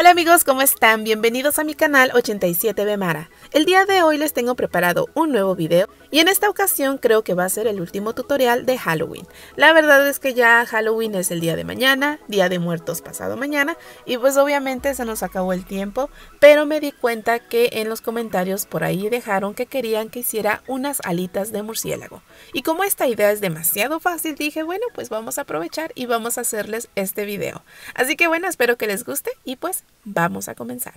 Hola amigos, ¿cómo están? Bienvenidos a mi canal 87B Mara. El día de hoy les tengo preparado un nuevo video y en esta ocasión creo que va a ser el último tutorial de Halloween. La verdad es que ya Halloween es el día de mañana, Día de Muertos pasado mañana y pues obviamente se nos acabó el tiempo, pero me di cuenta que en los comentarios por ahí dejaron que querían que hiciera unas alitas de murciélago. Y como esta idea es demasiado fácil, dije bueno, pues vamos a aprovechar y vamos a hacerles este video. Así que bueno, espero que les guste y pues vamos a comenzar.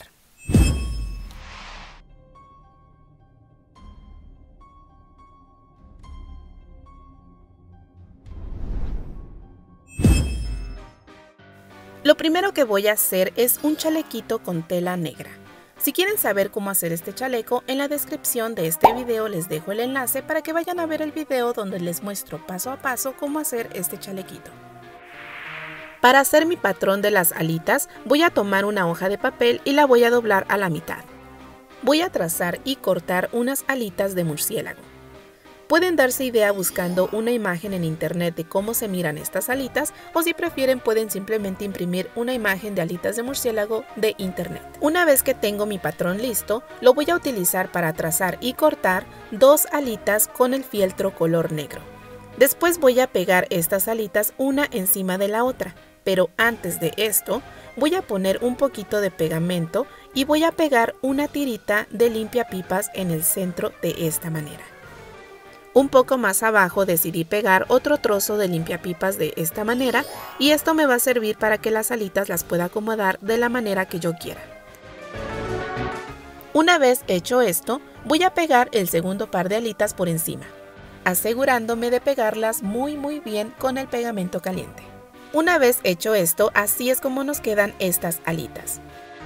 Lo primero que voy a hacer es un chalequito con tela negra. Si quieren saber cómo hacer este chaleco, en la descripción de este video les dejo el enlace para que vayan a ver el video donde les muestro paso a paso cómo hacer este chalequito. Para hacer mi patrón de las alitas, voy a tomar una hoja de papel y la voy a doblar a la mitad. Voy a trazar y cortar unas alitas de murciélago. Pueden darse idea buscando una imagen en internet de cómo se miran estas alitas, o si prefieren pueden simplemente imprimir una imagen de alitas de murciélago de internet. Una vez que tengo mi patrón listo, lo voy a utilizar para trazar y cortar dos alitas con el fieltro color negro. Después voy a pegar estas alitas una encima de la otra. Pero antes de esto, voy a poner un poquito de pegamento y voy a pegar una tirita de limpiapipas en el centro de esta manera. Un poco más abajo decidí pegar otro trozo de limpiapipas de esta manera y esto me va a servir para que las alitas las pueda acomodar de la manera que yo quiera. Una vez hecho esto, voy a pegar el segundo par de alitas por encima, asegurándome de pegarlas muy bien con el pegamento caliente. Una vez hecho esto, así es como nos quedan estas alitas.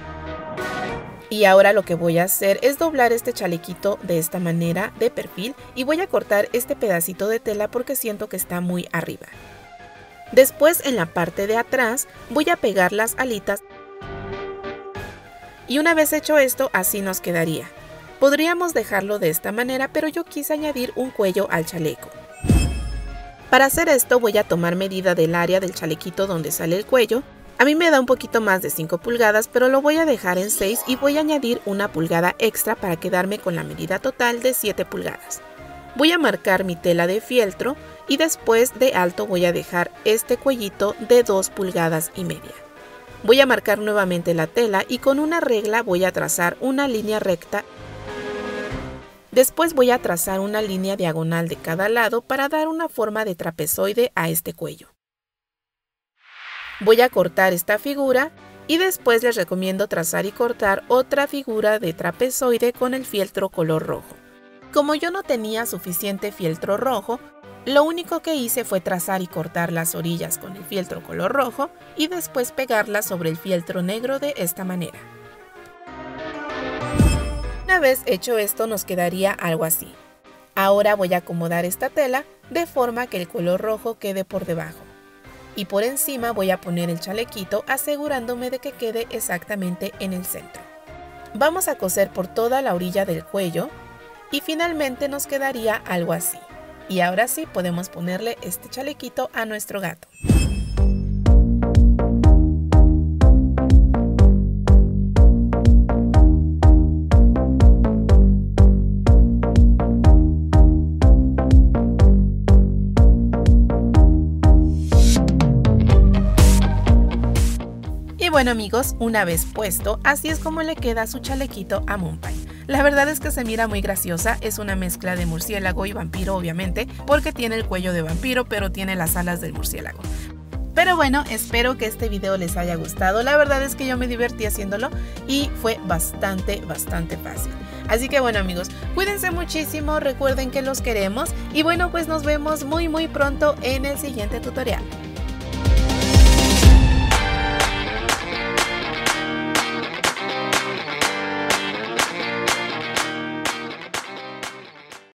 Y ahora lo que voy a hacer es doblar este chalequito de esta manera de perfil y voy a cortar este pedacito de tela porque siento que está muy arriba. Después en la parte de atrás voy a pegar las alitas y una vez hecho esto así nos quedaría. Podríamos dejarlo de esta manera, pero yo quise añadir un cuello al chaleco. Para hacer esto voy a tomar medida del área del chalequito donde sale el cuello. A mí me da un poquito más de 5 pulgadas, pero lo voy a dejar en 6 y voy a añadir una pulgada extra para quedarme con la medida total de 7 pulgadas. Voy a marcar mi tela de fieltro y después de alto voy a dejar este cuellito de 2 pulgadas y media. Voy a marcar nuevamente la tela y con una regla voy a trazar una línea recta. Después voy a trazar una línea diagonal de cada lado para dar una forma de trapezoide a este cuello. Voy a cortar esta figura y después les recomiendo trazar y cortar otra figura de trapezoide con el fieltro color rojo. Como yo no tenía suficiente fieltro rojo, lo único que hice fue trazar y cortar las orillas con el fieltro color rojo y después pegarlas sobre el fieltro negro de esta manera. Una vez hecho esto nos quedaría algo así. Ahora voy a acomodar esta tela de forma que el color rojo quede por debajo. Y por encima voy a poner el chalequito asegurándome de que quede exactamente en el centro. Vamos a coser por toda la orilla del cuello y finalmente nos quedaría algo así. Y ahora sí podemos ponerle este chalequito a nuestro gato. Y bueno amigos, una vez puesto, así es como le queda su chalequito a Moonpie. La verdad es que se mira muy graciosa, es una mezcla de murciélago y vampiro obviamente, porque tiene el cuello de vampiro pero tiene las alas del murciélago. Pero bueno, espero que este video les haya gustado, la verdad es que yo me divertí haciéndolo y fue bastante fácil. Así que bueno amigos, cuídense muchísimo, recuerden que los queremos y bueno pues nos vemos muy pronto en el siguiente tutorial.